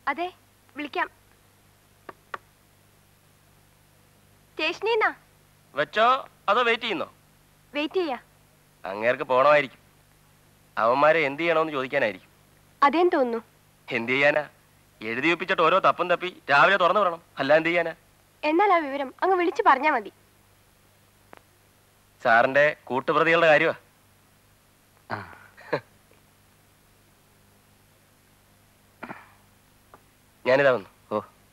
അതെ, വിളിക്കാം. സ്റ്റേഷനിന്നാ. വെച്ചോ അതോ വെയിറ്റ് ചെയ്യുന്നോ? വെയിറ്റ് ചെയ്യാ. അങ്ങേർക്ക് പോണമായിരിക്കും. അവന്മാരെ എന്ത് ചെയ്യണമെന്ന് ചോദിക്കാനായിരിക്കും. അതേന്ന് തോന്നുന്നു. എന്ത് ചെയ്യാനാ? എഴുതി ഒപ്പിച്ചിട്ട് ഓരോ തപ്പും തപ്പി രാവിലെ തുറന്നു വിടണം. അല്ല എന്ത് ചെയ്യാനാ? എന്നാൽ ആ വിവരം അങ്ങ് വിളിച്ചു പറഞ്ഞാ മതി. സാറിന്റെ കൂട്ടുപ്രതികളുടെ കാര്യമാ. ഞാനിതാ വന്നു. ഓ,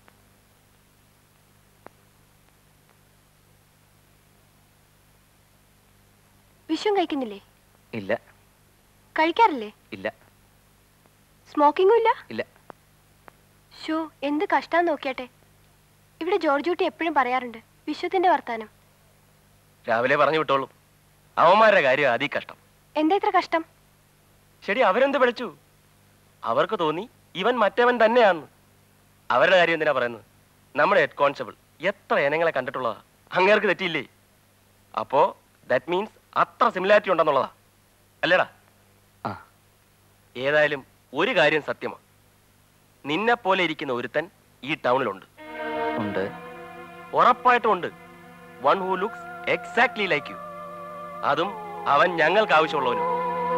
വിഷം കഴിക്കുന്നില്ലേ? ഇല്ല. കഴിക്കാറില്ലേ? ഇല്ല. സ്മോക്കിംഗും ഇല്ല? ഇല്ല. ഷോ, എന്ത് കഷ്ടാന്ന് നോക്കിയാട്ടെ. ഇവിടെ ജോർജ് കുട്ടി എപ്പോഴും പറയാറുണ്ട് വിശ്വത്തിന്റെ വർത്താനം. രാവിലെ പറഞ്ഞു വിട്ടോളൂ. അവന്മാരുടെ കാര്യം ആദ്യ കഷ്ടം. എന്താ ഇത്ര കഷ്ടം? ശരി, അവരെന്ത് വിളിച്ചു? അവർക്ക് തോന്നി ഇവൻ മറ്റവൻ തന്നെയാന്ന്. അവരുടെ കാര്യം എന്തിനാ പറയുന്നത്? നമ്മുടെ ഹെഡ് കോൺസ്റ്റബിൾ എത്ര ഇനങ്ങളെ കണ്ടിട്ടുള്ളതാ. അങ്ങേർക്ക് തെറ്റിയില്ലേ? അപ്പോ ദാറ്റ് മീൻസ് അത്ര സിമിലാരിറ്റി ഉണ്ടെന്നുള്ളതാ അല്ലേടാ? ഏതായാലും ഒരു കാര്യം സത്യമാണ്. നിന്നെ പോലെ ഇരിക്കുന്ന ഒരുത്തൻ ഈ ടൗണിലുണ്ട്. ഉണ്ട്. ഉറപ്പായിട്ടും ഉണ്ട്. One who looks exactly like you. അതും അവൻ ഞങ്ങൾക്ക് ആവശ്യമുള്ളവനും.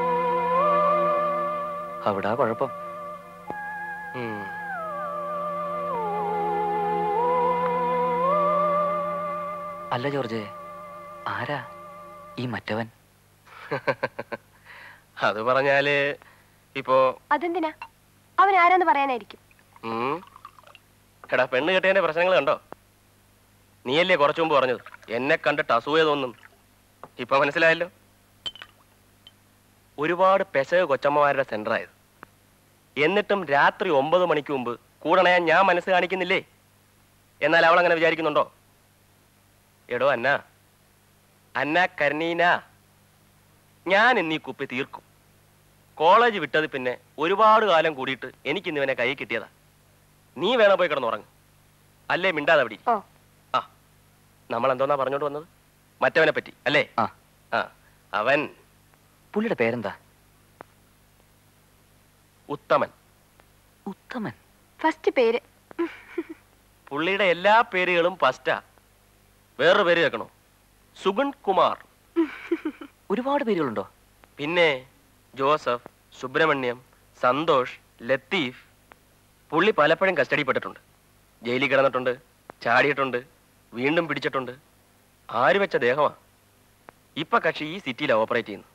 അവിടാ കുഴപ്പം. അല്ല ജോർജ്, ആരാ ഈ മറ്റവൻ? അത് പറഞ്ഞാല് ഇപ്പോ അതെന്തിനാ? അവൻ ആരാന്ന് പറയാനായിരിക്കും. എടാ, പെണ്ണ് കെട്ടിയതിന്റെ പ്രശ്നങ്ങൾ കണ്ടോ? നീയല്ലേ കുറച്ചു മുമ്പ് പറഞ്ഞത് എന്നെ കണ്ടിട്ട് അസൂയ തോന്നും? ഇപ്പൊ മനസ്സിലായല്ലോ. ഒരുപാട് പെശക കൊച്ചമ്മമാരുടെ സെന്ററായത്. എന്നിട്ടും രാത്രി 9 മണിക്ക് മുമ്പ് കൂടണയാൻ ഞാൻ മനസ്സ് കാണിക്കുന്നില്ലേ? എന്നാൽ അവൾ അങ്ങനെ വിചാരിക്കുന്നുണ്ടോ? എടോ അന്ന കർണീന, ഞാൻ ഇന്നീ കുപ്പി തീർക്കും. കോളേജ് വിട്ടത് പിന്നെ ഒരുപാട് കാലം കൂടിയിട്ട് എനിക്കിന്നിവനെ കൈ കിട്ടിയതാ. നീ വേണം പോയി കിടന്നുറങ്ങ്. അല്ലേ മിണ്ടാതെ അവിടെ. ആ, നമ്മൾ എന്തോന്നാ പറഞ്ഞോണ്ട് വന്നത്? മറ്റവനെ പറ്റി അല്ലേ? അവൻ, പുള്ളിയുടെ പേരെന്താ? ഉത്തമൻ. ഉത്തമൻ ഫസ്റ്റ് പേര്. പുള്ളിയുടെ എല്ലാ പേരുകളും ഫസ്റ്റാ. വേറൊരു പേര് കേൾക്കണോ? സുഗുൺ കുമാർ. ഒരുപാട് പേരുകളുണ്ടോ? പിന്നെ ജോസഫ്, സുബ്രഹ്മണ്യം, സന്തോഷ്, ലത്തീഫ്. പുള്ളി പലപ്പോഴും കസ്റ്റഡിപ്പെട്ടിട്ടുണ്ട്. ജയിലിൽ കിടന്നിട്ടുണ്ട്, ചാടിയിട്ടുണ്ട്, വീണ്ടും പിടിച്ചിട്ടുണ്ട്. ആര് വെച്ച ദേഹമാ. ഇപ്പൊ കക്ഷി ഈ സിറ്റിയിലാണ് ഓപ്പറേറ്റ് ചെയ്യുന്നത്.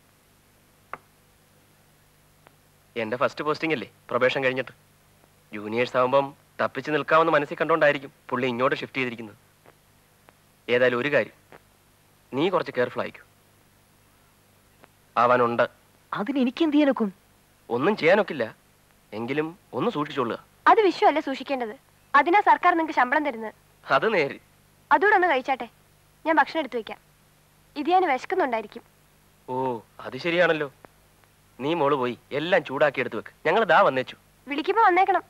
എന്റെ ഫസ്റ്റ് പോസ്റ്റിംഗ് അല്ലേ പ്രൊബേഷൻ കഴിഞ്ഞിട്ട്. ജൂനിയേഴ്സ് ആവുമ്പം തപ്പിച്ച് നിൽക്കാമെന്ന് മനസ്സിൽ കണ്ടോണ്ടായിരിക്കും പുള്ളി ഇങ്ങോട്ട് ഷിഫ്റ്റ് ചെയ്തിരിക്കുന്നത്. ഏതായാലും ഒരു കാര്യം, നീ കുറച്ച് കെയർഫുൾ ആയിക്കൂ. അവനുണ്ട്. അതിന് എനിക്ക് എന്ത് ചെയ്യാനൊക്കും? ഒന്നും ചെയ്യാനൊക്കില്ല, എങ്കിലും ഒന്ന് സൂക്ഷിച്ചോളുക. അത് വിശ്വമല്ല സൂക്ഷിക്കേണ്ടത്. അതിനാ സർക്കാർ നിങ്ങൾക്ക് ശമ്പളം തരുന്നത്. അത് നേര്. അതുകൂടെ ഒന്ന് കഴിച്ചാട്ടെ. ഞാൻ ഭക്ഷണം എടുത്തു വെക്കാം. ഇത് ഞാൻ വിശക്കുന്നുണ്ടായിരിക്കും. ഓ, അത് ശരിയാണല്ലോ. നീ മോള് പോയി എല്ലാം ചൂടാക്കി എടുത്തു വെക്ക്. ഞങ്ങൾ ദാ വന്നേച്ചു. വിളിക്കുമ്പോ വന്നേക്കണം.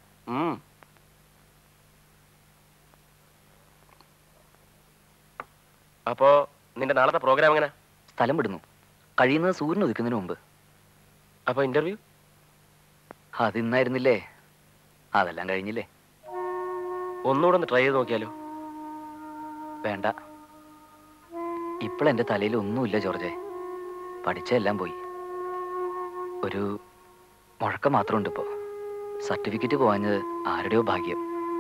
അപ്പോ നിന്റെ നാളത്തെ പ്രോഗ്രാം എങ്ങനെ? സ്ഥലം വിടുന്നു. കഴിയുന്നത് സൂര്യൻ ഉദിക്കുന്നതിന് മുമ്പ്. അപ്പൊ ഇന്റർവ്യൂ? അതിന്നായിരുന്നില്ലേ? അതെല്ലാം കഴിഞ്ഞില്ലേ? ഒന്നുകൂടെ ഒന്ന് ട്രൈ ചെയ്ത് നോക്കിയാലോ? വേണ്ട. ഇപ്പോഴെന്റെ തലയിൽ ഒന്നുമില്ല ജോർജെ. പഠിച്ചെല്ലാം പോയി. ഒരു മുഴക്കം മാത്രമുണ്ട് ഇപ്പോ. സർട്ടിഫിക്കറ്റ് പോവാഞ്ഞത് ആരുടെയോ ഭാഗ്യം.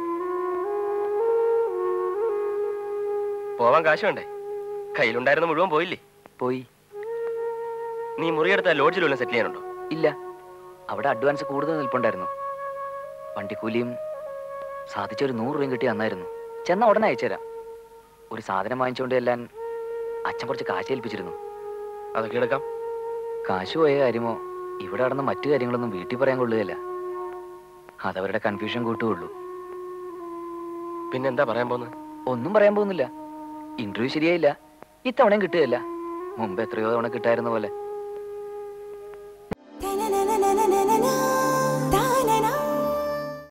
പോവാൻ കാശ് വേണ്ടേ? കയ്യിലുണ്ടായിരുന്ന മുഴുവൻ പോയില്ലേ? പോയി. നീ മുറിയെടുത്ത ലോഡ്ജിൽ വല്ലതും സെറ്റിൽ ചെയ്യാനുണ്ടോ? ഇല്ല. അവിടെ അഡ്വാൻസ് കൂടുതൽ നിൽപ്പുണ്ടായിരുന്നു. വണ്ടിക്കൂലിയും സാധിച്ചൊരു 100 രൂപയും കിട്ടി തന്നായിരുന്നു. ചെന്ന ഉടനെ അയച്ചുതരാം. ഒരു സാധനം വാങ്ങിച്ചുകൊണ്ട് എല്ലാം അച്ഛൻ കുറച്ച് കാശ് ഏൽപ്പിച്ചിരുന്നു. അതൊക്കെ എടുക്കാം. കാശ് പോയ കാര്യമോ ഇവിടെ നടന്ന മറ്റു കാര്യങ്ങളൊന്നും വീട്ടിൽ പറയാൻ കൊള്ളുകയില്ല. അതവരുടെ കൺഫ്യൂഷൻ കൂട്ടുകയുള്ളൂ. പിന്നെന്താ പറയാൻ പോകുന്നത്? ഒന്നും പറയാൻ പോകുന്നില്ല. ഇന്റർവ്യൂ ശരിയായില്ല. ഇത്തവണയും കിട്ടുകയില്ല. മുമ്പ് എത്രയോ തവണ കിട്ടായിരുന്ന പോലെ.